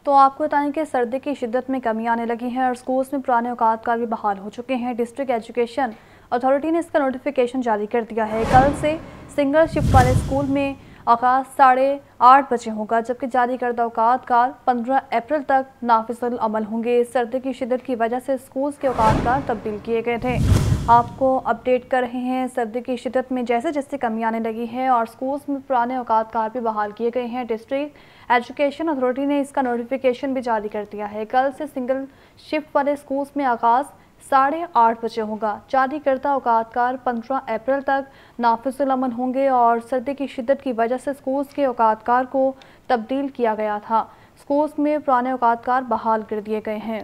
تو آپ کو بتائیں کہ سردی کی شدت میں کمی آنے لگی ہے اور سکولز میں پرانے اوقات کار بھی بحال ہو چکے ہیں۔ ڈسٹرکٹ ایجوکیشن اتھارٹی نے اس کا نوٹیفیکیشن جاری کر دیا ہے۔ کل سے سنگل شفٹ والے اسکول میں آغاز 8:30 بجے ہوگا، جبکہ جاری کردہ اوقات کار 15 اپریل تک نافذ العمل ہوں گے۔ سردی کی شدت کی وجہ سے سکولز کے اوقات کار تبدیل کیے گئے تھے۔ آپ کو اپڈیٹ کر رہے ہیں۔ سردی کی شدت میں جیسے جیسے کمی آنے لگی ہے اور سکولز میں پرانے اوقات کار بھی بحال کیے گئے ہیں۔ ڈسٹرکٹ ایجوکیشن اتھارٹی نے اس کا نوٹیفیکیشن بھی جاری کر دیا ہے۔ کل سے سنگل شفٹ والے سکولز میں آغاز 8:30 بجے ہوگا۔ جاری کردہ اوقات کار 15 اپریل تک نافذ العمل ہوں گے اور سردی کی شدت کی وجہ سے سکولز کے اوقات کار کو تبدیل کیا گیا تھا۔ سکولز میں پرانے اوقات کار بحال کر دیے گئے ہیں۔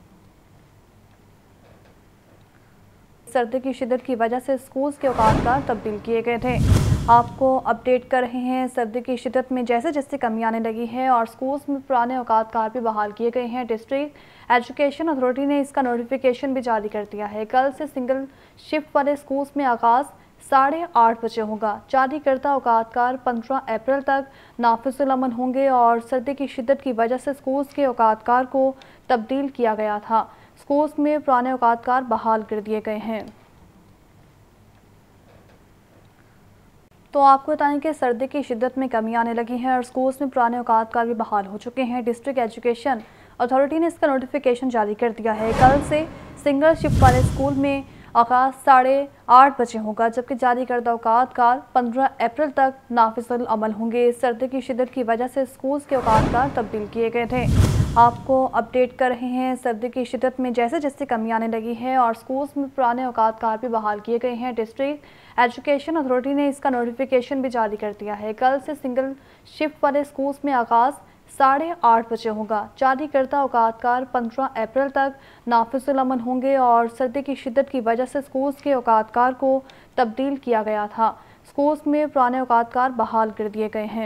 سردی کی شدت کی وجہ سے سکولز کے اوقات کار تبدیل کیے گئے تھے۔ آپ کو اپڈیٹ کر رہے ہیں۔ سردی کی شدت میں جیسے جیسے کمی آنے لگی ہے اور سکولز میں پرانے اوقات کار بھی بحال کیے گئے ہیں۔ ڈسٹرکٹ ایجوکیشن اتھارٹی نے اس کا نوٹیفیکیشن بھی جاری کر دیا ہے۔ کل سے سنگل شفٹ والے سکولز میں آغاز 8:30 بجے ہوگا۔ جاری کردہ اوقات کار 15 اپریل تک نافذ العمل ہوں گے اور سردی کی شدت کی وجہ سے سکولز کے اوقات کار کو تبدیل کیا گیا تھا۔ سکولز میں پرانے اوقات کار بحال کر دیے گئے ہیں۔ تو آپ کو بتائیں کہ سردی کی شدت میں کمی آنے لگی ہے اور سکولز میں پرانے اوقات کار بھی بحال ہو چکے ہیں۔ ڈسٹرکٹ ایجوکیشن اتھارٹی نے اس کا نوٹیفیکیشن جاری کر دیا ہے۔ کل سے سنگل شفٹ والے اسکول میں آغاز 8:30 بجے ہوگا، جبکہ جاری کردہ اوقات کار 15 اپریل تک نافذ العمل ہوں گے۔ سردی کی شدت کی وجہ سے سکولز کے اوقات کار تبدیل کیے گئے تھے۔ آپ کو اپڈیٹ کر رہے ہیں۔ سردی کی شدت میں جیسے جیسے کمی آنے لگی ہے اور سکولز میں پرانے اوقات کار بھی بحال کیے گئے ہیں۔ ڈسٹرکٹ ایجوکیشن اتھارٹی نے اس کا نوٹیفیکیشن بھی جاری کر دیا ہے۔ کل سے سنگل شفٹ والے سکولز میں آغاز 8:30 بجے ہوگا۔ جاری کردہ اوقات کار 15 اپریل تک نافذ العمل ہوں گے اور سردی کی شدت کی وجہ سے سکولز کے اوقات کار کو تبدیل کیا گیا تھا۔ سکولز میں پرانے اوقات کار بحال کر دیے گئے ہیں۔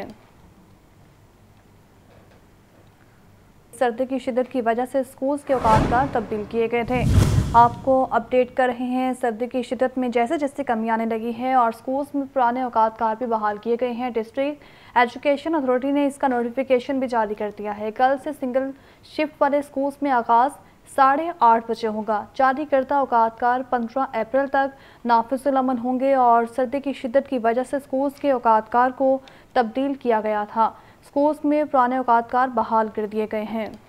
سردی کی شدت کی وجہ سے سکولز کے اوقات کار تبدیل کیے گئے تھے۔ آپ کو اپڈیٹ کر رہے ہیں۔ سردی کی شدت میں جیسے جیسے کمی آنے لگی ہے اور سکولز میں پرانے اوقات کار بھی بحال کیے گئے ہیں۔ ڈسٹرکٹ ایجوکیشن اتھارٹی نے اس کا نوٹیفیکیشن بھی جاری کر دیا ہے۔ کل سے سنگل شفٹ والے سکولز میں آغاز 8:30 بجے ہوگا۔ جاری کردہ اوقات کار 15 اپریل تک نافذ العمل ہوں گے اور سردی کی شدت کی وجہ سے سکولز کے اوقات کار کو تبدیل کیا گیا تھا۔ سکولز میں پرانے اوقات کار بحال کر دیے گئے ہیں۔